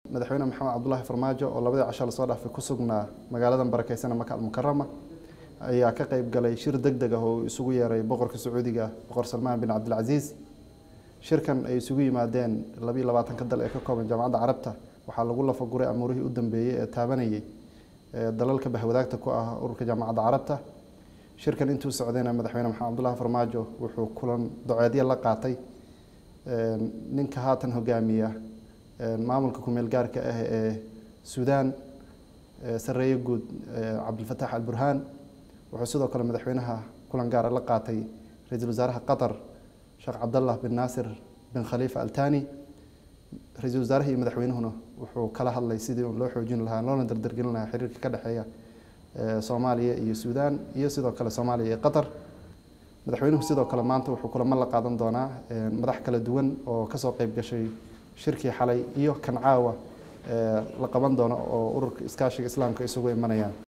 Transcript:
madaxweyne maxamed cabdullaahi farmaajo oo labadii casho la soo dhaafay ku sugnaa magaalada barakeysan Maka al-Mukarrama ayaa ka qayb galay shir degdeg ah oo isugu yeeray boqorka Sacuudiga boqor Salmaan bin Cabdulaziz. shirkan ay isugu yimaadeen 22 dal ee ka kooban Jaamacadda Carabta waxaa lagu lafaguray amuurihii u dambeeyay ee taabanayay dalalka bahwadaagta ku ah ururka Jaamacadda Carabta. shirkan intuu socdayna madaxweyne maxamed cabdullaahi farmaajo wuxuu kulan doceedyo la qaatay ninka haatan hogaamiya maamulka ku meel gaarka ah ee Suudaan sareeye guud Cabdulfataax al-Burhaan. wuxuu sidoo kale madaxweynaha kulan gaar ah la qaatay ra'iisul wasaaraha Qatar Sheekh Abdallah bin Nasir bin Khalifa Al Thani. ra'iisul wasaaraha iyo madaxweynuhuna wuxuu kala hadlay sidii loo xoojin lahaa loona dardargelin lahaa xiriirka ka dhaxeeya Soomaaliya iyo Suudaan iyo sidoo kale Soomaaliya iyo Qatar. madaxweynuhu sidoo kale maanta wuxuu kulamo la qaadan doonaa madax kala duwan oo ka soo qayb gashay shirkii xalay iyo kan caawa la qaban doono oo ururka iskaashiga islaamka isugu imanayaan.